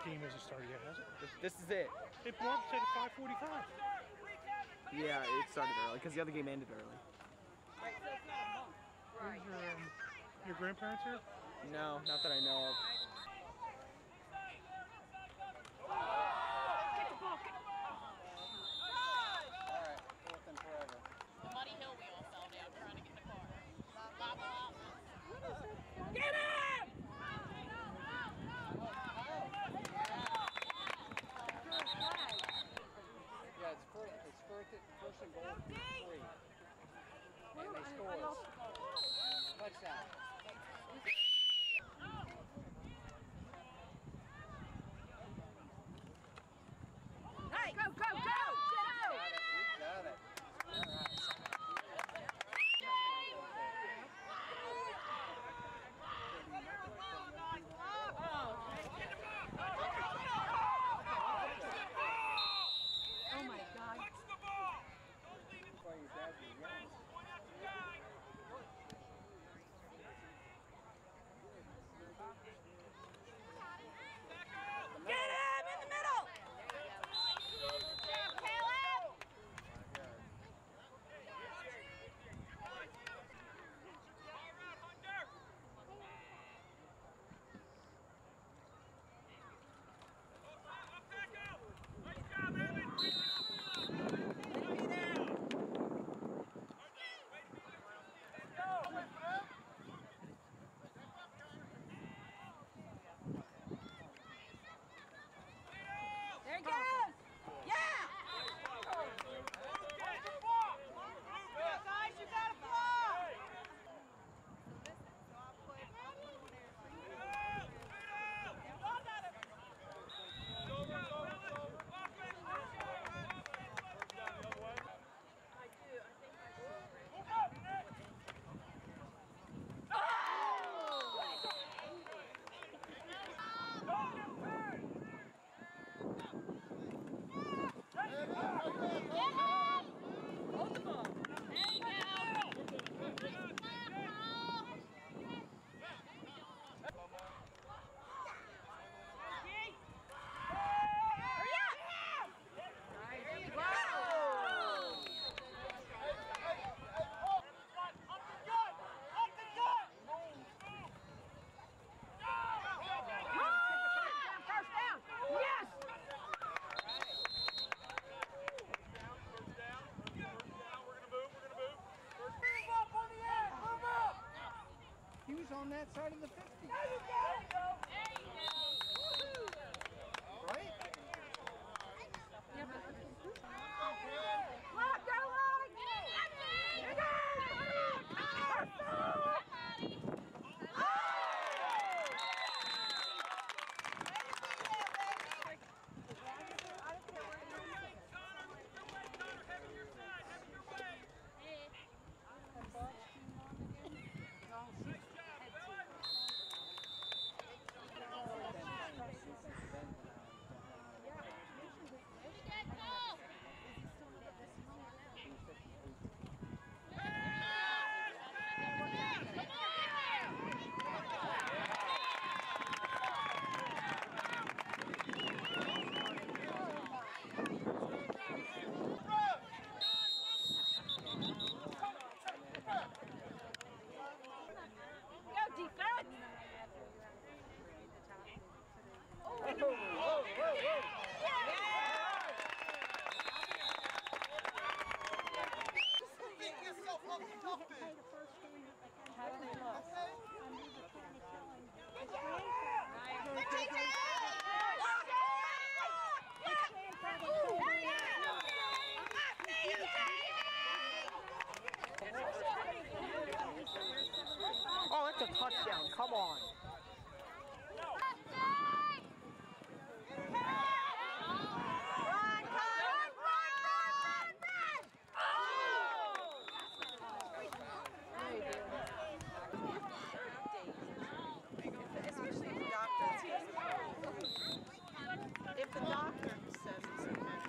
game hasn't started yet, has it? This is it. It said at 5:45. Yeah, it started early because the other game ended early. Where's your grandparents here? No, not that I know of. Alright, fourth and forever. The muddy hill we all fell down trying to get in the car. Lava. Get him! Yeah, it's first and goal. 3. And they scored. Touchdown. Hey, go! Got it. All right. Oh my God. Touch the ball! Don't leave it. Why your dad was young. Point out the guy. Back up! Get him in the middle! Caleb! All right, Hunter! Up, back up! Nice job, Evan! Great job! There he goes! Yeah! Guys, you gotta block! Hold the ball. First down! Yes! He was on that side of the 50. Right? Lock, go, lock! Here Go, defense! Oh, that's a touchdown. Come on. Especially if the doctor says it's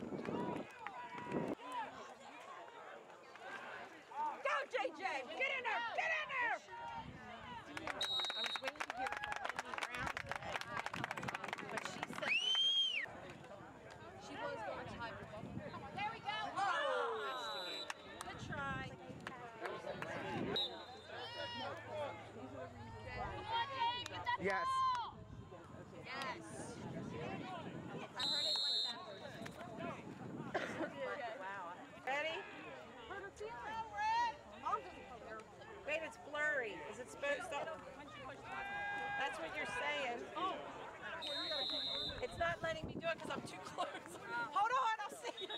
Go, JJ! Get in there! Get in there! I was waiting to hear from Wendy Brown today, but she said Yes. Yes. I heard it like that. Wow. Ready? Wait, it's blurry. Is it supposed to? That's what you're saying. Oh. It's not letting me do it because I'm too close. Hold on, I'll see you.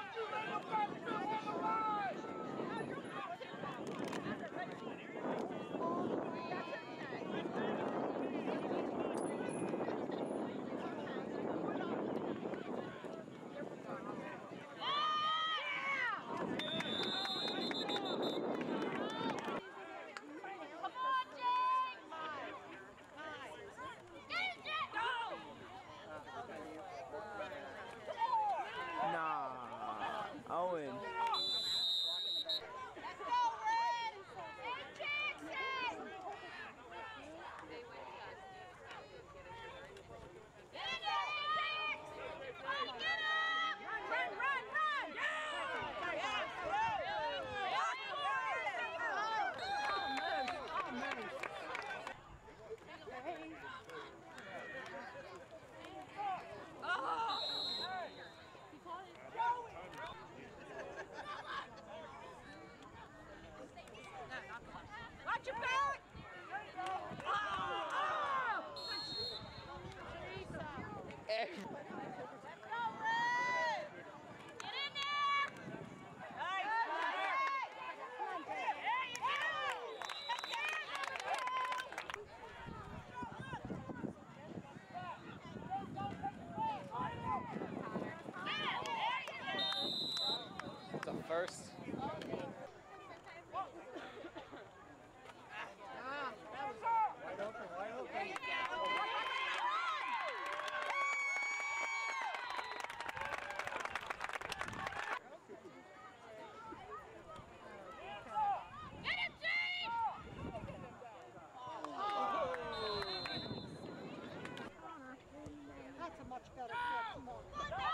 Nah. Owen. Let's go, Red! Hey, Jackson! Get in there, Jax! Get up! Run, run, run! Watch your back! Let's go, Red! Get in there! Nice! There you go! It's a first. That's a much better kick. Come on.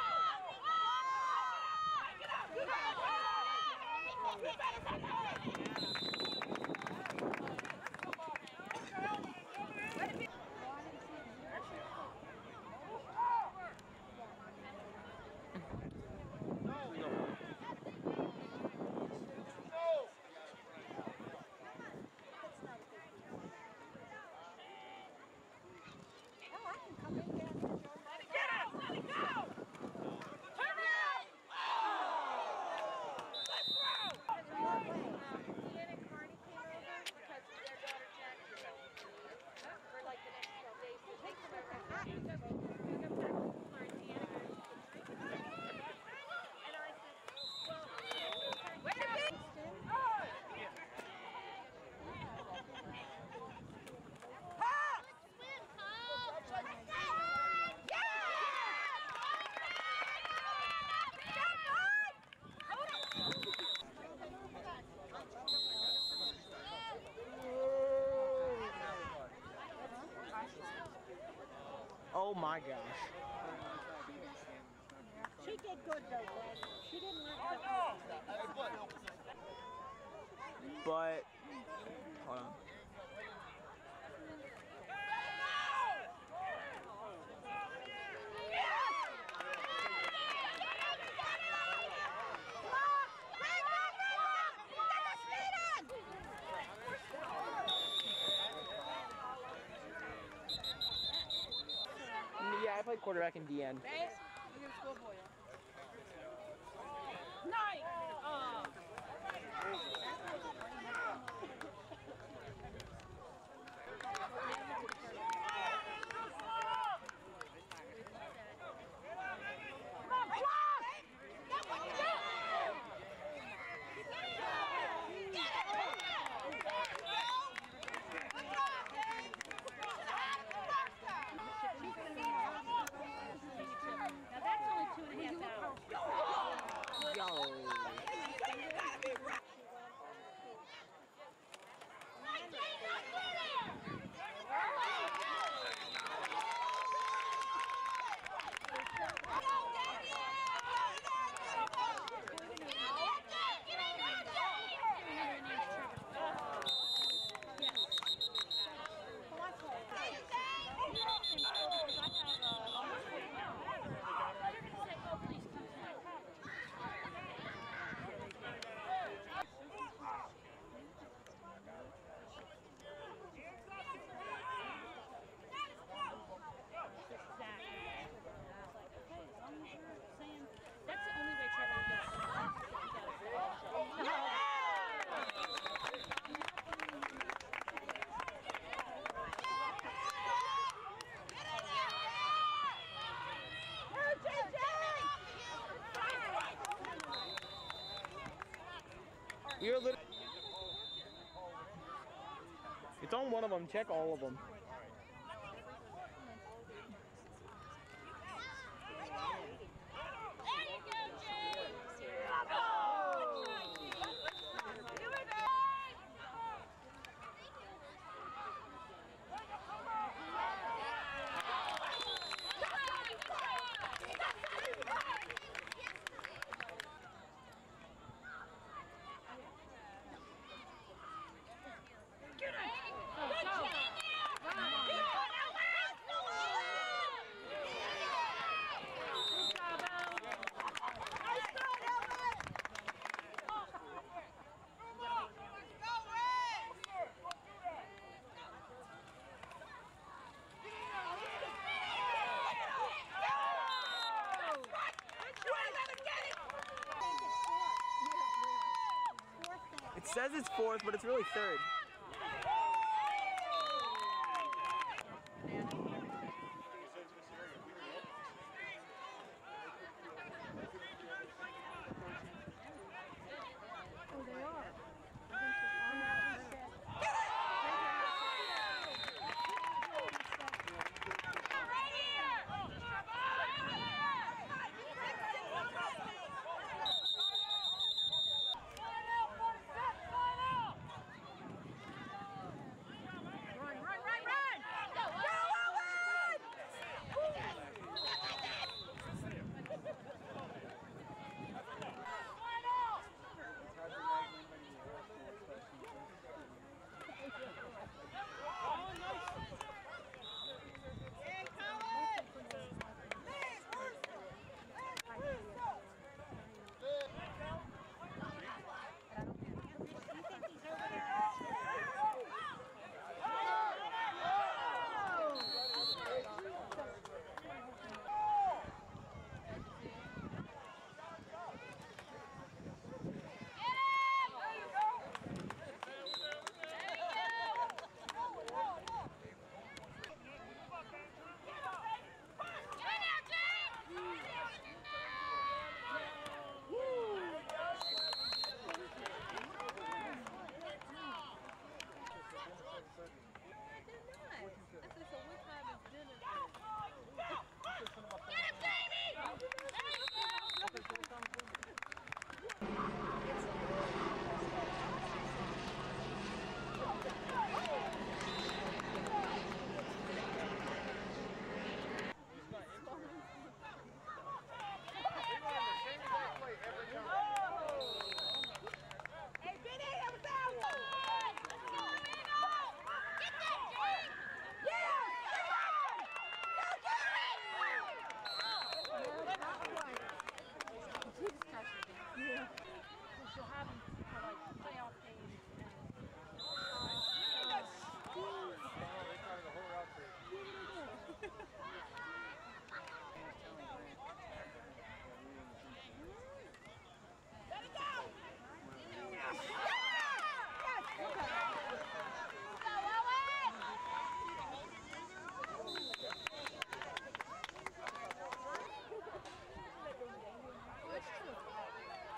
Oh my gosh. She did good though, Red. She didn't let her. But hold on. Yeah, I played quarterback in DN. Nice! You're literally. It's on one of them. Check all of them. There you go, James! Go! Do it, babe! It says it's fourth, but it's really third.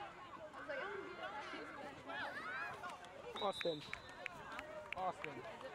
Austin.